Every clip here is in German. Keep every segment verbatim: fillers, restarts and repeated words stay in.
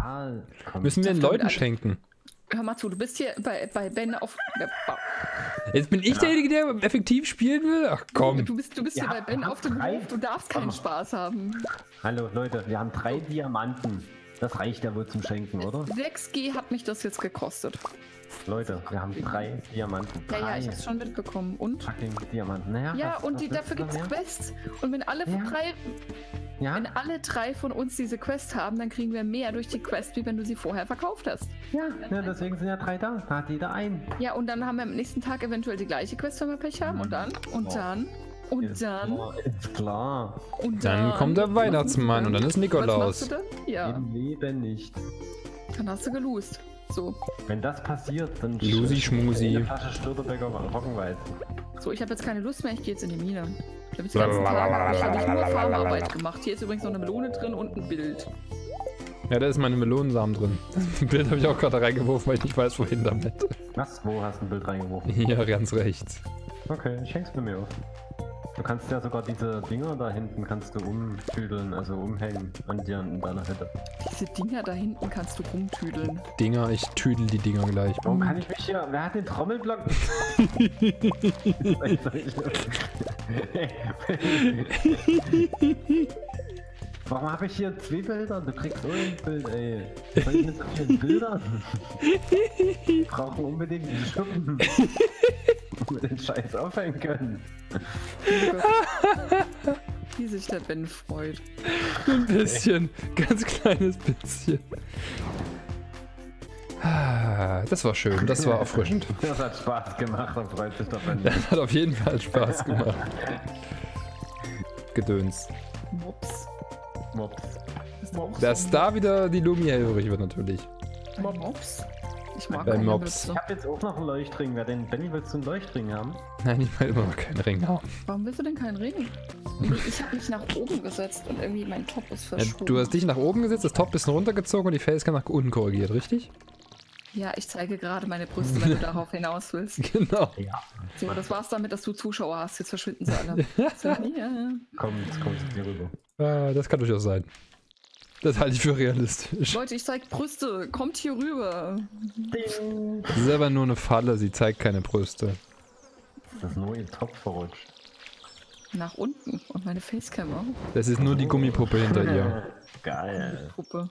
Ja, komm. Müssen wir den Das Leuten kommt schenken. Hör mal zu, du bist hier bei, bei Ben auf... Jetzt bin ich derjenige, der effektiv spielen will? Ach komm. Du bist, du bist Ja, hier bei Ben wir auf haben dem drei- Hof, du darfst keinen Spaß haben. Hallo Leute, wir haben drei Diamanten. Das reicht ja wohl zum Schenken, oder? sechs G hat mich das jetzt gekostet. Leute, wir haben drei Diamanten. Ja, ja, Drei ich hab's schon mitbekommen. Und? fucking Diamanten. Naja, Ja, was, und was die, willst dafür du gibt's noch mehr? Quests. Und wenn alle Ja. drei, Ja? wenn alle drei von uns diese Quest haben, dann kriegen wir mehr durch die Quest, wie wenn du sie vorher verkauft hast. Ja, ja, deswegen sind ja drei da. Da hat jeder einen. Ja, und dann haben wir am nächsten Tag eventuell die gleiche Quest, wenn wir Pech haben. Und dann, und Oh. dann, und Ist dann, klar, ist klar. und Dann dann. kommt der Weihnachtsmann und dann ist Was Nikolaus. machst du dann? Ja, Im Leben nicht. dann hast du gelost. So, Wenn das passiert, dann Lusi Schmusi. eine Flasche Störtebecker Roggenweizen. so, ich habe jetzt keine Lust mehr, ich gehe jetzt in die Mine. Ich habe jetzt die ganzen Tage hab ich, hab ich nur Farmarbeit gemacht. Hier ist übrigens noch eine Melone drin und ein Bild. Ja, da ist meine Melonensamen drin. Das Bild habe ich auch gerade reingeworfen, weil ich nicht weiß, wohin damit. Was? Wo hast du ein Bild reingeworfen? Hier, ganz rechts. Okay, ich häng's bei mir auf. Du kannst ja sogar diese Dinger da hinten kannst du umtüdeln, also umhängen an dir in deiner Hütte. Diese Dinger da hinten kannst du rumtüdeln. Dinger, ich tüdel die Dinger gleich. Warum kann ich mich hier... Wer hat den Trommelblock? Warum habe ich hier zwei Bilder? Du kriegst so ein Bild, ey. Was soll ich mit so vielen Bildern? Wir brauchen unbedingt einen Schuppen. Wo wir den Scheiß aufhängen können. Wie sich der Ben freut. Ein bisschen, ganz kleines bisschen. Ah, das war schön, das war erfrischend. Das hat Spaß gemacht und freut sich doch an. Das hat auf jeden Fall Spaß gemacht. Gedöns. Mops. Mops. Mops. Dass da wieder die Lumi hellhörig wird natürlich. Mops. Ich mag Bei keine Mops. Ich Möpse. habe jetzt auch noch einen Leuchtring. Wer den Benny willst du einen Leuchtring haben? Nein, ich will immer noch keinen Ring haben. Warum willst du denn keinen Ring? Ich habe mich nach oben gesetzt und irgendwie mein Top ist Ja, verschoben. du hast dich nach oben gesetzt, das Top ein bisschen runtergezogen und die Facecam nach unten korrigiert, richtig? Ja, ich zeige gerade meine Brüste, wenn du darauf hinaus willst. Genau. Ja. So, das war's damit, dass du Zuschauer hast. Jetzt verschwinden sie alle. So, ja. Komm, jetzt kommst du hier rüber. Ah, das kann durchaus sein. Das halte ich für realistisch. Leute, ich zeig Brüste. Kommt hier rüber. Ding. Das ist aber nur eine Falle, sie zeigt keine Brüste. Das ist nur ihr Topf verrutscht. Nach unten. Und meine Facecam auch. Das ist nur die Gummipuppe hinter ihr. Geil. Puppe.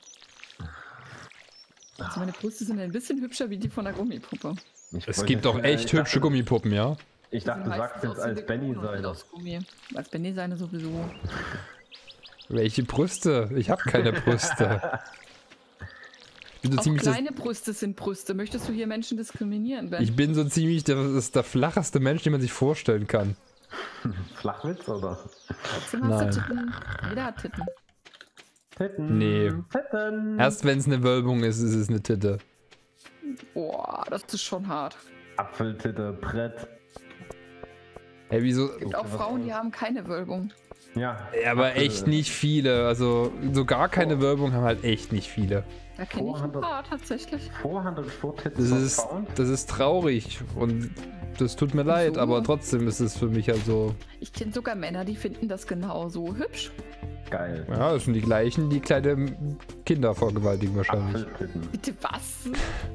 Also meine Brüste sind ein bisschen hübscher wie die von der Gummipuppe. Ich Es wollte gibt jetzt- auch echt ich hübsche dachte, Gummipuppen, ja? Ich dachte, du Die sagst meisten jetzt aus als Silikon Benny und seine. aus Gummi. Als Benny seine sowieso. Welche Brüste? Ich habe keine Brüste. Ich bin so Auch ziemlich, das, kleine Brüste sind Brüste. Möchtest du hier Menschen diskriminieren, Ben? ich bin so ziemlich der, das ist der flacheste Mensch, den man sich vorstellen kann. Flachwitz oder? Trotzdem hast du Nein. Titten. Jeder hat Titten. Titten. Nee. Titten. Erst wenn es eine Wölbung ist, ist es eine Titte. Boah, das ist schon hart. Apfeltitte, Brett. Ey, wieso? Es gibt auch was Frauen, die aus. haben keine Wölbung. Ja. Ja, aber Apfel- echt nicht viele. Also, so gar keine Wölbung haben halt echt nicht viele. Da kenne ich ein Vorhand- paar tatsächlich. Vorhand und Vortitten Das von ist, Frauen. das ist traurig und das tut mir leid, Wieso? aber trotzdem ist es für mich halt so. Ich kenne sogar Männer, die finden das genauso hübsch. Geil. Ja, das sind die gleichen, die kleine Kinder vergewaltigen wahrscheinlich. Apfeltitten. Bitte was?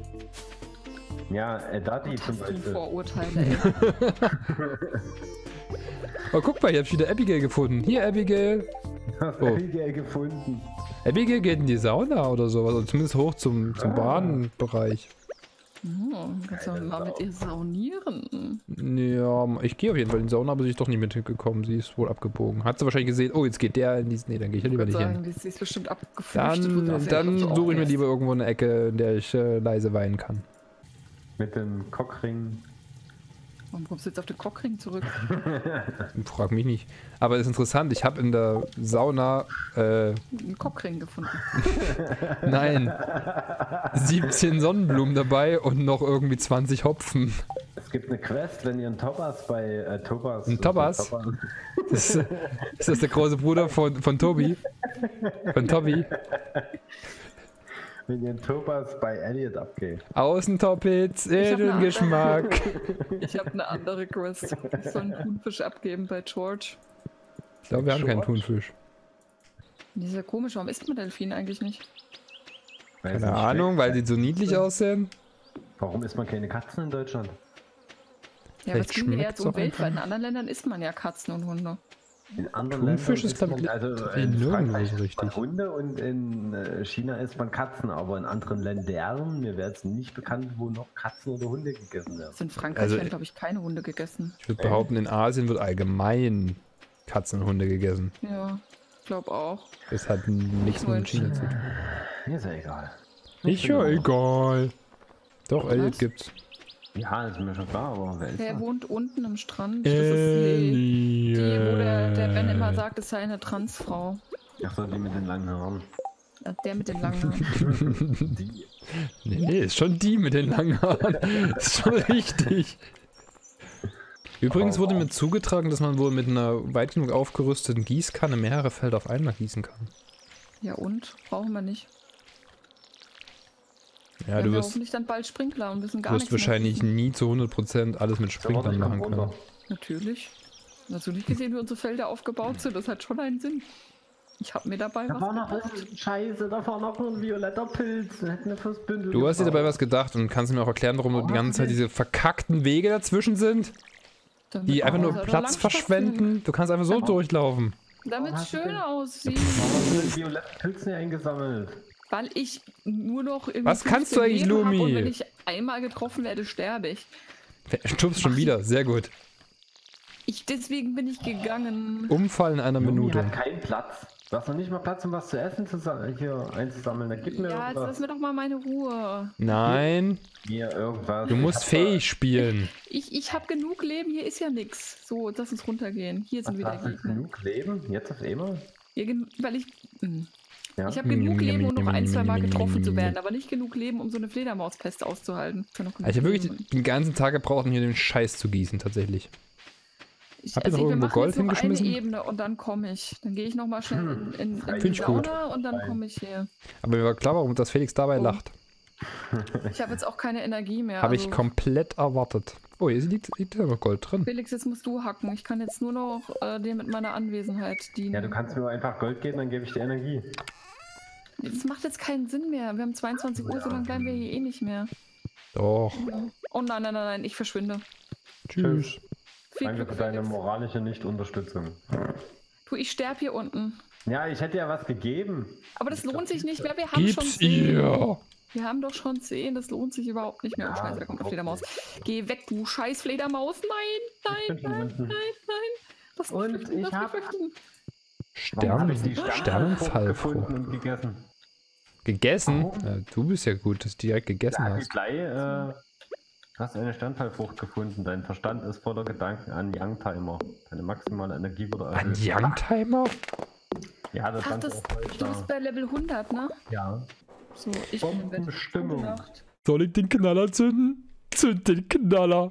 Ja, äh, Daddy Was zum hast du Beispiel. Vorurteile, ey? Oh, guck mal, hier hab ich wieder Abigail gefunden. Hier, Abigail. Hast Oh. Abigail gefunden. Abigail geht in die Sauna oder sowas, oder zumindest hoch zum, zum Ah. Badenbereich. Oh, kannst du Geile mal mit Sau. ihr saunieren. Ja, ich gehe auf jeden Fall in die Sauna, aber sie ist doch nicht mitgekommen. Sie ist wohl abgebogen. Hat sie wahrscheinlich gesehen, oh, jetzt geht der in die. Nee, dann gehe ich ja lieber Ich nicht würde hin. sagen, sie ist bestimmt abgeflüchtet. Dann, dann suche ich mir lieber irgendwo eine Ecke, in der ich äh, leise weinen kann. Mit dem Cockring. Warum kommst du jetzt auf den Cockring zurück? Frag mich nicht. Aber es ist interessant, ich habe in der Sauna, äh, Einen Cockring gefunden. nein, siebzehn Sonnenblumen dabei und noch irgendwie zwanzig Hopfen. Es gibt eine Quest, wenn ihr einen Tobas bei äh, Tobas. Ein Tobas? Das, ist das der große Bruder von, von Tobi? Von Tobi? Wenn ihr einen Tobas bei Elliot abgeht. Außentoppitz, hab eine edlen andere. Geschmack. Ich habe eine andere Quest. Ich soll einen Thunfisch abgeben bei George. Ich glaube, wir haben keinen Thunfisch. Dieser komisch, warum isst man Delfin eigentlich nicht? Weil sie Keine nicht Ahnung, schmeckt. weil die so niedlich aussehen. Warum isst man keine Katzen in Deutschland? Ja, aber es Vielleicht ging mir schmeckt's jetzt um auch weltweit. einfach. In anderen Ländern isst man ja Katzen und Hunde. In anderen Thunfisch Ländern ist, glaub isst ich, man, also tatsächlich in nirgendwo Frankreich so isst richtig. man Hunde und in äh, China isst man Katzen, aber in anderen Ländern, mir wäre jetzt nicht bekannt, wo noch Katzen oder Hunde gegessen werden. Also in Frankreich Also- werden, glaube ich, keine Hunde gegessen. Ich würde behaupten, in Asien wird allgemein Katzen und Hunde gegessen. Ja, glaube auch. Das hat nichts Nur mit in China zu tun. Mir ist ja egal. Ist ja egal. Doch, Elliot Was? gibt's. Ja, ist mir schon klar, aber wer ist Der das? wohnt unten am Strand. Das ist die, die, wo der, der Ben immer Elliot. sagt, es sei eine Transfrau. Ach so, die mit den langen Haaren. Ja, der mit den langen Haaren. Die. Nee, nee, ist schon die mit den langen Haaren. Ist schon richtig. Übrigens wurde mir zugetragen, dass man wohl mit einer weit genug aufgerüsteten Gießkanne mehrere Felder auf einmal gießen kann. Ja und? Brauchen wir nicht. Ja, wir du haben ja wirst, hoffentlich dann bald Sprinkler und müssen du gar wirst nichts mehr wahrscheinlich gießen. nie zu hundert Prozent alles mit Sprinklern ich komm machen können. runter. Natürlich. Hast du nicht gesehen, wie unsere Felder aufgebaut sind? Das hat schon einen Sinn. Ich habe mir dabei Da was war noch gedacht. was. Scheiße, da war noch ein violetter Pilz. Wir hätten wir fürs Bündel. Du hast dir dabei gebraucht. was gedacht und kannst mir auch erklären, warum Oh, die ganze Zeit diese verkackten Wege dazwischen sind, Damit die einfach nur man- Platz lang verschwenden. Du kannst einfach so Aber- durchlaufen. spazieren. Damit es hast du schön denn- aussieht. Warum hast du den violetten Pilz nicht eingesammelt? Weil ich nur noch irgendwie Was kannst du fünfzehn eigentlich, Leben hab Lumi? Und wenn ich einmal getroffen werde, sterbe ich. Stupst schon wieder, sehr gut. ich. Deswegen bin ich gegangen. Umfall in einer Lumi Minute. hat keinen Platz. Du hast noch nicht mal Platz, um was zu essen zu sa- hier einzusammeln. Da gib mir Ja, jetzt lass irgendwas. mir doch mal meine Ruhe. Nein, Mir irgendwas. du musst fähig spielen. Ich, ich habe genug Leben, hier ist ja nix. So, lass uns runtergehen. Hier sind Was wieder hast du jetzt Gegner. genug Leben? Jetzt auf einmal? Hier, gen- weil ich. hm. Ja. Ich habe genug Leben, um noch ein, zwei Mal getroffen zu werden, aber nicht genug Leben, um so eine Fledermauspest auszuhalten. Ich, noch genug Also ich habe Leben. wirklich den ganzen Tag gebraucht, um hier den Scheiß zu gießen, tatsächlich. Ich, Habt ihr noch wir irgendwo machen Gold jetzt noch hingeschmissen? eine Ebene und dann komme ich. Dann gehe ich noch mal schnell in, in, in Find die ich gut. Sauna und dann komme ich hier. Aber mir war klar, warum das Felix dabei Oh. lacht. Ich habe jetzt auch keine Energie mehr. Habe ich also- komplett erwartet. Oh, hier liegt, liegt ja noch Gold drin. Felix, jetzt musst du hacken. Ich kann jetzt nur noch äh, dir mit meiner Anwesenheit dienen. Ja, du kannst mir einfach Gold geben, dann gebe ich dir Energie. Das macht jetzt keinen Sinn mehr. Wir haben zweiundzwanzig Uhr, so lange bleiben wir hier eh nicht mehr. Doch. Oh nein, nein, nein, nein, ich verschwinde. Tschüss. Viel Danke Glück, für deine Felix. moralische Nichtunterstützung. Du, ich sterbe hier unten. Ja, ich hätte ja was gegeben. Aber das lohnt sich nicht mehr. Wir haben schon Gib's zehn. ihr. Wir haben doch schon zehn. Das lohnt sich überhaupt nicht mehr. Oh, Ja, Scheiße, da kommt eine überhaupt Fledermaus. Geh weg, du scheiß Fledermaus. Nein, Ich bin nein, schon nein, unten. nein, nein. Das Und nicht flüchten, ich das hab- nicht flüchten. Warum hab Stern, ich die gefunden Sternenfallfrucht. und gegessen? Gegessen? Warum? Ja, du bist ja gut, dass du direkt gegessen Ja, hast. gleich, äh, hast eine Sternfallfrucht gefunden. Dein Verstand ist voller Gedanken an Youngtimer. Deine maximale Energie wurde Ein erhöht. Youngtimer? Ja, das Ach, stand das, auch falsch du da. bist bei Level hundert, ne? Ja. So, ich bin im Bett. Bombenstimmung. Gute Nacht. Soll ich den Knaller zünden? Zünd den Knaller.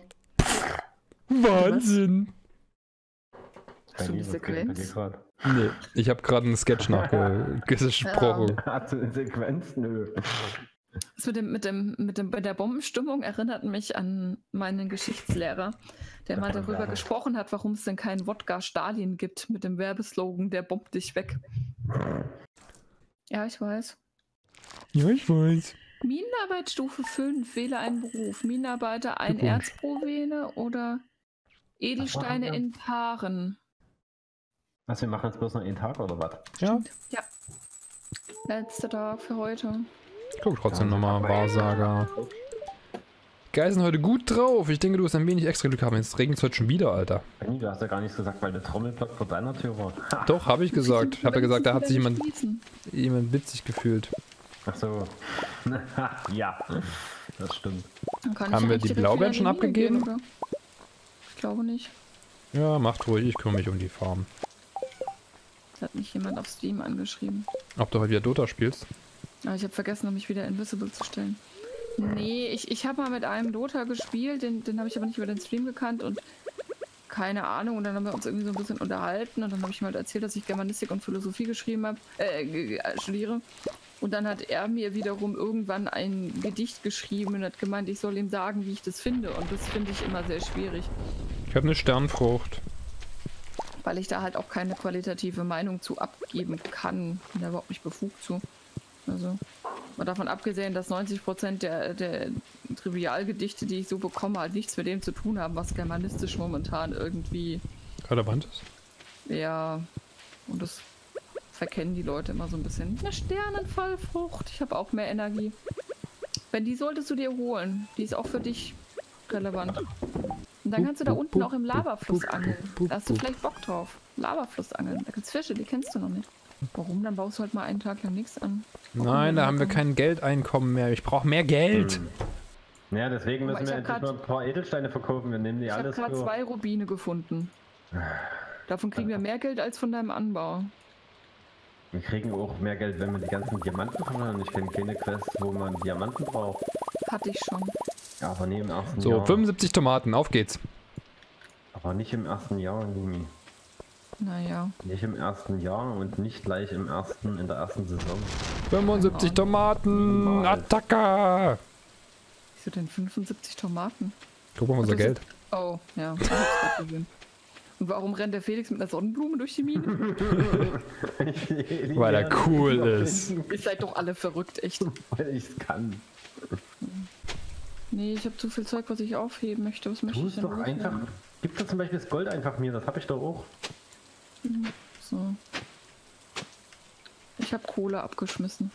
Wahnsinn. Hast du die Dani, was geht bei dir Sequenz? grad? Nee, ich habe gerade einen Sketch nachgesprochen. Hast du eine Sequenz? Nö. Das mit dem, mit dem, mit dem, bei der Bombenstimmung erinnert mich an meinen Geschichtslehrer, der mal darüber Ja. gesprochen hat, warum es denn keinen Wodka Stalin gibt mit dem Werbeslogan, der bombt dich weg. Ja, ich weiß. Ja, ich weiß. Minenarbeit Stufe fünf, wähle einen Beruf. Minenarbeiter, ein Beruf. Erz pro Vene oder Edelsteine wir? in Paaren. Was, wir machen jetzt bloß noch einen Tag oder was? Ja, Ja. Letzter Tag für heute. ich guck trotzdem nochmal, Wahrsager. Geil, sind heute gut drauf. Ich denke, du hast ein wenig extra Glück haben. Jetzt regnet es heute schon wieder, Alter. Benni, du hast ja gar nichts gesagt, weil der Trommelblock vor deiner Tür war. Ha. Doch, habe ich gesagt. Ich habe ja gesagt, da hat sich jemand, Schließen. jemand witzig gefühlt. Ach so. Ja, das stimmt. Dann kann ich Haben wir eigentlich die direkt Blaubeeren wieder in schon die Mine abgegeben? gehen, oder? Ich glaube nicht. Ja, macht ruhig, ich kümmere mich um die Farm. Da hat mich jemand auf Steam angeschrieben. Ob du heute wieder Dota spielst? Aber ich habe vergessen, um mich wieder invisible zu stellen. Nee, ich, ich habe mal mit einem Dota gespielt, den, den habe ich aber nicht über den Stream gekannt und keine Ahnung. Und dann haben wir uns irgendwie so ein bisschen unterhalten und dann habe ich ihm halt erzählt, dass ich Germanistik und Philosophie geschrieben habe, äh, ge- ge- studiere. Und dann hat er mir wiederum irgendwann ein Gedicht geschrieben und hat gemeint, ich soll ihm sagen, wie ich das finde. Und das finde ich immer sehr schwierig, Ich habe eine Sternfrucht. weil ich da halt auch keine qualitative Meinung zu abgeben kann. Bin da überhaupt nicht befugt zu. Also, Mal davon abgesehen, dass neunzig Prozent der, der Trivialgedichte, die ich so bekomme, halt nichts mit dem zu tun haben, was germanistisch momentan irgendwie... relevant ist. Ja, und das verkennen die Leute immer so ein bisschen. Eine Sternenfallfrucht, ich habe auch mehr Energie. Wenn die solltest du dir holen, die ist auch für dich relevant. Und dann kannst du da unten auch im Lavafluss angeln. Da hast du vielleicht Bock drauf. Lavafluss angeln. Da gibt's Fische, die kennst du noch nicht. Warum? Dann baust du halt mal einen Tag lang nichts an. Warum Nein, da haben wir dann? kein Geldeinkommen mehr. Ich brauche mehr Geld. Hm. Ja, deswegen Aber müssen ich wir hab endlich grad- mal ein paar Edelsteine verkaufen. Wir nehmen die Ich habe alles gerade für... zwei Rubine gefunden. Davon kriegen wir mehr Geld als von deinem Anbau. Wir kriegen auch mehr Geld, wenn wir die ganzen Diamanten haben. Ich kenne keine Quest, wo man Diamanten braucht. Hatte ich schon. Ja, aber nie im ersten So, Jahr. fünfundsiebzig Tomaten, auf geht's. Aber nicht im ersten Jahr, Lumi. Naja. Nicht im ersten Jahr und nicht gleich im ersten, in der ersten Saison. fünfundsiebzig Tomaten, Niemals. Attacke! Wieso denn fünfundsiebzig Tomaten? Guck mal, unser Das ist- Geld. Oh, ja. Ich hab's grad gesehen. Und warum rennt der Felix mit einer Sonnenblume durch die Mine? Weil er cool ist. Ihr seid doch alle verrückt, echt. Weil ich's kann. Nee, ich habe zu viel Zeug, was ich aufheben möchte. Was möchte Tu ich es denn doch loswerden? einfach. Gib doch zum Beispiel das Gold einfach mir, das habe ich doch auch. So. Ich habe Kohle abgeschmissen.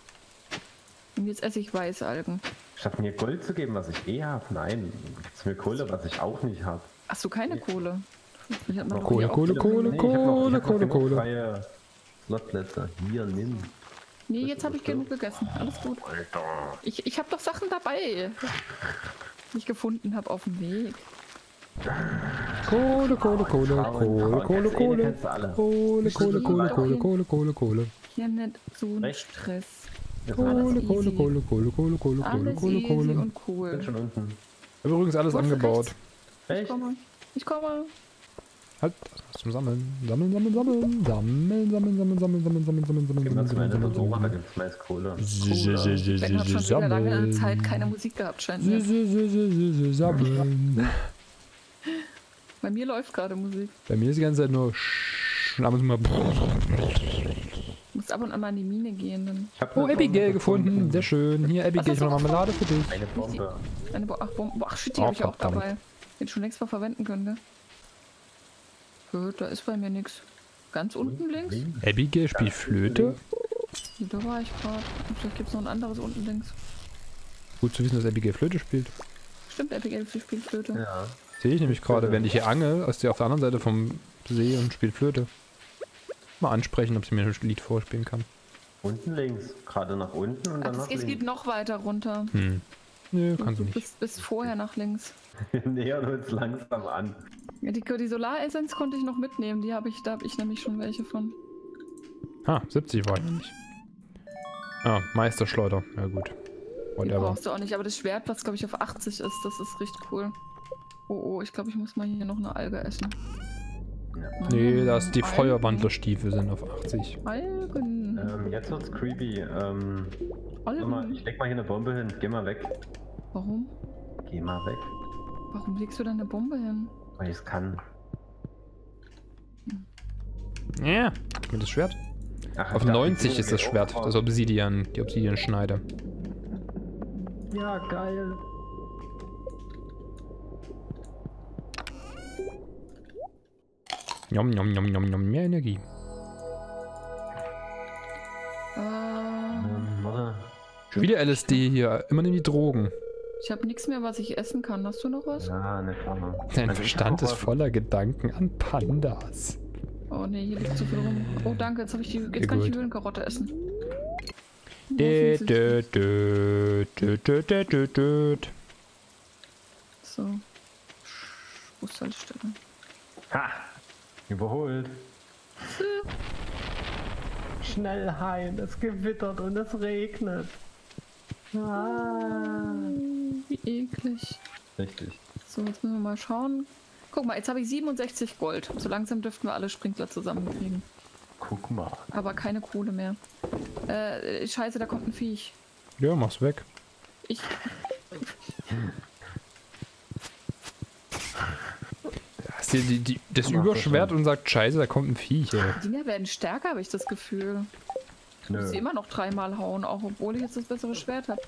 Und jetzt esse ich Weißalgen. Statt mir Gold zu geben, was ich eh habe, nein. Gibt's mir Kohle, was ich auch nicht habe. Hast du keine Kohle? Ich hab mal doch Kohle, hier Kohle, auch- Kohle, Nee, ich hab noch- ich hab noch Kohle, genug Kohle. freie Slotplätze. Hier, nimm. Nee, jetzt habe ich genug gegessen. Alles gut. Alter. Ich, ich habe doch Sachen dabei, die ich gefunden habe auf dem Weg. Kohle, Kohle, Kohle, Kohle, Kohle, Kohle. Kennst du alle. Kohle, Kohle, Kohle, Kohle, Kohle, Kohle, Kohle. Hier nicht so ein Recht. Stress. Jetzt Kohle, Alles Kohle, easy. Kohle, Kohle, Kohle, Kohle, Kohle, Alles Kohle, easy Kohle. und bin cool. schon unten. Übrigens alles Wo ist angebaut. rechts? Ich Echt? komme. Ich komme. Halt, das was zum Sammeln. Sammeln, sammeln, sammeln. Sammeln, sammeln, sammeln, sammeln, sammeln, sammeln, sammeln, sammeln, Gehen wir sammeln, zu meiner sammeln, Dora, da sammeln. gibt's meist Kohle. Ben hat schon wieder lange Zeit keine Musik gehabt, scheint mir. Sammeln. Bei mir läuft gerade Musik. Bei mir ist die ganze Zeit nur sch- ab und zu mal. Du musst ab und an mal in die Mine gehen. Dann Ich hab Oh, eine Abigail Bombe gefunden. Sehr schön. Hier, Abigail, ich hast mach du mal Marmelade für dich. Eine Bombe. eine Bo ach, Bombe. Ach shit, die Oh, habe ich auch verdammt. dabei. Den schon längst mal verwenden könnte. Gut, da ist bei mir nichts. Ganz unten links? Abigail spielt Flöte. Da war ich gerade. Vielleicht gibt es noch ein anderes unten links. Gut zu wissen, dass Abigail Flöte spielt. Stimmt, Abigail spielt Flöte. Ja. Sehe ich nämlich gerade, während ich hier angel, aus der auf der anderen Seite vom See und spielt Flöte. Mal ansprechen, ob sie mir ein Lied vorspielen kann. Unten links. Gerade nach unten und dann Ach, nach es, es geht links. noch weiter runter. Hm. Nö, kann sie Du nicht. bist, bist vorher nach links. Wir nähern uns langsam an. Ja, die, die Solaressenz konnte ich noch mitnehmen. Die habe ich, da habe ich nämlich schon welche von. Ah, siebzig war ich nämlich. Ah, Meisterschleuder. Ja gut. Die Whatever. brauchst du auch nicht, aber das Schwert, was glaube ich auf achtzig ist, das ist richtig cool. Oh, oh, ich glaube, ich muss mal hier noch eine Alge essen. Ja. Nee, dass die Algen. Feuerwandlerstiefel sind auf achtzig. Algen. Ähm, jetzt wird's creepy. Ähm, warte mal, Algen. ich leg mal hier eine Bombe hin. Geh mal weg. Warum? Geh mal weg. Warum legst du da eine Bombe hin? Weil ich es kann. Ja, gib mir das Schwert. Ach, ich Auf dachte, neunzig die ist das geht Schwert, auch das Obsidian, die Obsidian-Schneide. Ja, geil. Njom, njom, njom, njom, njom, mehr Energie. Äh, Ähm, warte. Schon wieder L S D hier, immer in die Drogen. ich habe nichts mehr, was ich essen kann. Hast du noch was? Ja, ne Flamme. Dein Also ich Verstand hab ist auch was- voller Gedanken an Pandas. Oh ne, hier liegt zu viel rum. Oh danke, jetzt habe ich die. Jetzt Ja, kann ich die gut. Höhlenkarotte essen. Dö, dö, dö, dö, dö, dö, dö, dö. So. Bushaltestelle. Ha! Überholt. Schnell heim, es gewittert und es regnet. Ah. Wie eklig. Richtig. So, jetzt müssen wir mal schauen. Guck mal, jetzt habe ich siebenundsechzig Gold. So langsam dürften wir alle Sprinkler zusammenkriegen. Guck mal. Aber keine Kohle mehr. Äh, scheiße, da kommt ein Viech. Ja, mach's weg. Ich. Hast dir die, die, das Mach das Überschwert schon. und sagt, scheiße, da kommt ein Viech. Ey. Die Dinger werden stärker, habe ich das Gefühl. Ich muss sie immer noch dreimal hauen, auch obwohl ich jetzt das bessere Schwert habe.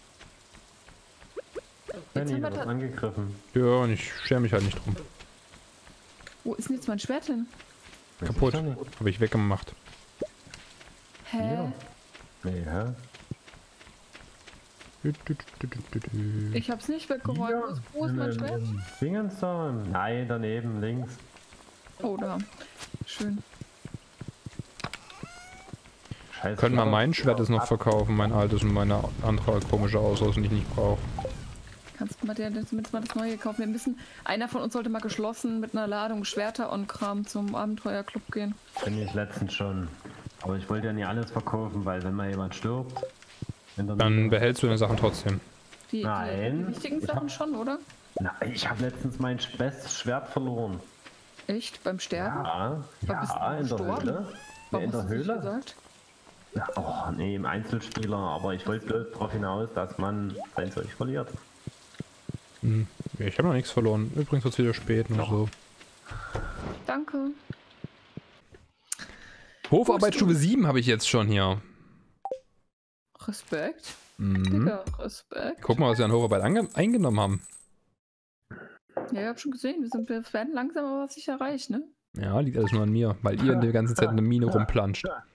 Penny, haben du wir wirst da- angegriffen. Ja, und ich schere mich halt nicht drum. Wo ist denn jetzt mein Schwert hin? Weiß Kaputt. ich doch nicht. Habe ich weggemacht. Hä? Ja. Nee, hä? Du, du, du, du, du, du. Ich hab's nicht weggeräumt. Wo ist, wo ist mein in- Schwert? in Dingens da? Nein, daneben, links. Oh, da. Schön. Scheiße. Können wir Schwert. mein Schwert jetzt noch verkaufen, mein altes und meine andere komische Ausrüstung, die ich nicht brauche. Kannst du mal, der, das, mal das neue kaufen? Wir müssen, einer von uns sollte mal geschlossen mit einer Ladung Schwerter und Kram zum Abenteuerclub gehen. Bin ich letztens schon. Aber ich wollte ja nicht alles verkaufen, weil wenn mal jemand stirbt, in der Dann Mine- behältst du deine Sachen trotzdem. Die, die, Nein. die wichtigen Ich Sachen hab- schon, oder? Na, ich habe letztens mein bestes Schwert verloren. Echt? Beim Sterben? Ja, Aber bist du ja, in der gestorben? Höhle. Ja, Warum in der hast du das nicht Höhle. gesagt? Ja, oh, nee, im Einzelspieler, aber ich wollte bloß darauf hinaus, dass man sein Zeug verliert. Hm. Ja, ich habe noch nichts verloren. Übrigens wird es wieder spät und so. Danke. Hofarbeitsstufe sieben habe ich jetzt schon hier. Respekt. Mhm. Digga, Respekt. Guck mal, was wir an Hocharbeit ange eingenommen haben. Ja, ich hab schon gesehen, wir, sind, wir werden langsam aber sicher reich, ne? Ja, liegt alles nur an mir, weil ihr die ganze Zeit in der Mine rumplanscht. Ja,